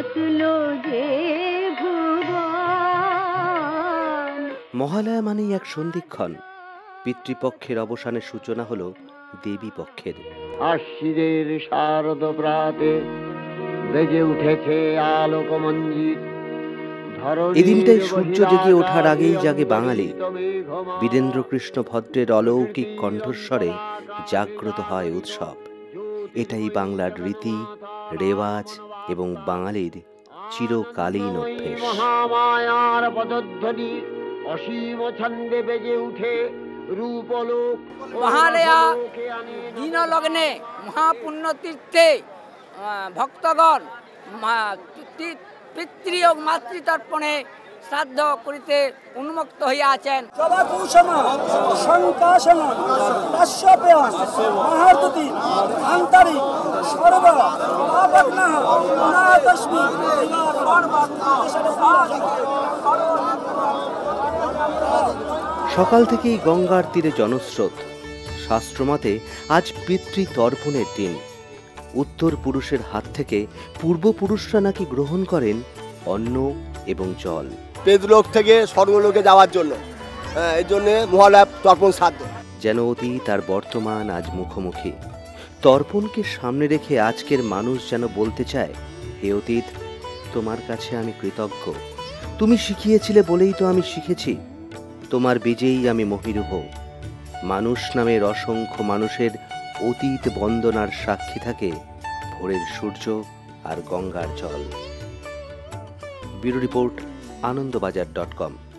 মাতলো যে ভুবন। মহালয়া মানেই এক সন্ধিক্ষণ। পিতৃপক্ষের অবসানের সূচনা হলো দেবী পক্ষের। আশ্বিনের শারদ প্রাতে বেজে উঠেছে আলোকমঞ্জিত। এদিনটাই সূর্য জেগে ওঠার আগেই জাগে বাঙালি। বীরেন্দ্রকৃষ্ণ ভদ্রের অলৌকিক কণ্ঠস্বরে জাগ্রত হয় উৎসব। এটাই বাংলার রীতি, রেওয়াজ এবং বাঙালির চিরকালীন অভ্যেস। মহামায়ার পদধ্বনি অসীম ছন্দে বেজে উঠে রূপলোক। মহালয়া দিনলগ্নে মহাপুণ্য তীর্থে ভক্তগণ পিতৃ ও মাতৃতর্পণে শ্রাদ্ধ করিতে উন্মুক্ত হইয়াছেন। সকাল থেকেই গঙ্গার তীরে জনস্রোত। শাস্ত্রমতে আজ পিতৃতর্পণের দিন। উত্তর পুরুষের হাত থেকে পূর্বপুরুষরা নাকি গ্রহণ করেন অন্ন এবং জল পেদলোক থেকে স্বর্গলোকে যাওয়ার জন্য। এই জন্য মহালয়া তর্পণ শ্রাদ্ধ। যেন অতীত আর বর্তমান আজ মুখোমুখি। তর্পণকে সামনে রেখে আজকের মানুষ যেন বলতে চায়, হে অতীত, তোমার কাছে আমি কৃতজ্ঞ। তুমি শিখিয়েছিলে বলেই তো আমি শিখেছি। তোমার বীজেই আমি মহীরূহ। মানুষ নামের অসংখ্য মানুষের অতীত বন্দনার সাক্ষী থাকে ভোরের সূর্য আর গঙ্গার জল। Bureau report, আনন্দবাজার.com।